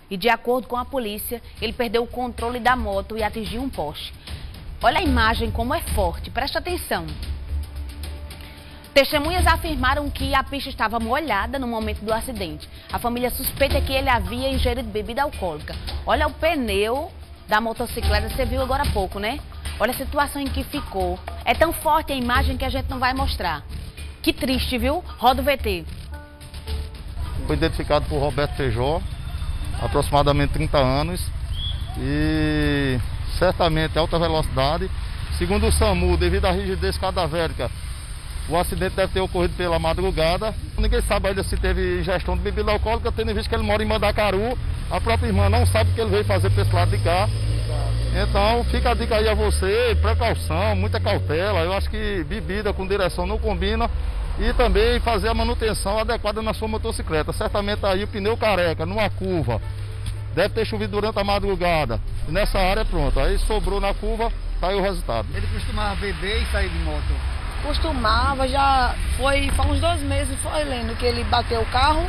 E de acordo com a polícia, ele perdeu o controle da moto e atingiu um poste. Olha a imagem como é forte, presta atenção. Testemunhas afirmaram que a pista estava molhada no momento do acidente. A família suspeita que ele havia ingerido bebida alcoólica. Olha o pneu da motocicleta, você viu agora há pouco, né? Olha a situação em que ficou. É tão forte a imagem que a gente não vai mostrar. Que triste, viu? Roda o VT. Foi identificado por Roberto Feijó, aproximadamente 30 anos, e certamente alta velocidade. Segundo o SAMU, devido à rigidez cadavérica, o acidente deve ter ocorrido pela madrugada. Ninguém sabe ainda se teve ingestão de bebida alcoólica, tendo em vista que ele mora em Mandacaru. A própria irmã não sabe o que ele veio fazer para esse lado de cá. Então fica a dica aí a você, precaução, muita cautela. Eu acho que bebida com direção não combina. E também fazer a manutenção adequada na sua motocicleta. Certamente aí o pneu careca, numa curva, deve ter chovido durante a madrugada. E nessa área pronto, aí sobrou na curva, tá aí o resultado. Ele costumava beber e sair de moto? Costumava, já foi faz uns 2 meses, foi, Leno, que ele bateu o carro.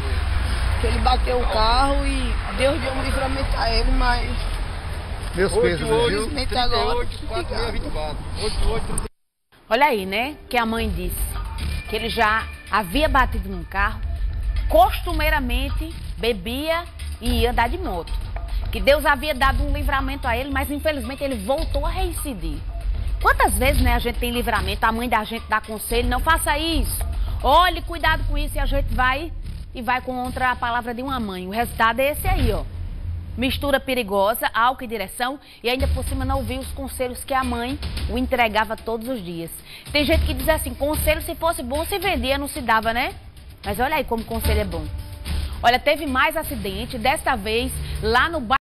E Deus deu um livramento a ele, mas... Meus pesos, viu? Infelizmente agora... 88. Olha aí, né? Que a mãe disse que ele já havia batido num carro, costumeiramente bebia e ia andar de moto. Que Deus havia dado um livramento a ele, mas infelizmente ele voltou a reincidir. Quantas vezes, né, a gente tem livramento, a mãe da gente dá conselho, não faça isso. Olhe, cuidado com isso, e a gente vai contra a palavra de uma mãe. O resultado é esse aí, ó. Mistura perigosa, álcool e direção, e ainda por cima não ouviu os conselhos que a mãe o entregava todos os dias. Tem gente que diz assim, conselho se fosse bom se vendia, não se dava, né? Mas olha aí como conselho é bom. Olha, teve mais acidente, desta vez lá no bairro